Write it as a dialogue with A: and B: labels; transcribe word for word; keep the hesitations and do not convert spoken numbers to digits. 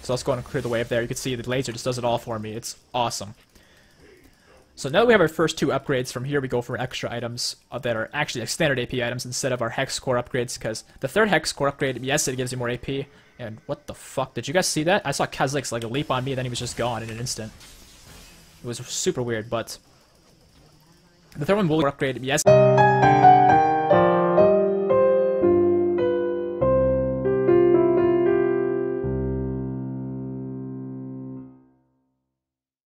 A: So let's go and clear the wave there. You can see the laser just does it all for me. It's awesome. So now that we have our first two upgrades, from here we go for extra items that are actually like standard A P items instead of our Hex Core upgrades, because the third Hex Core upgrade, yes, it gives you more A P, and what the fuck, did you guys see that? I saw Kha'Zix like leap on me, and then he was just gone in an instant. It was super weird, but the third one will upgrade, yes.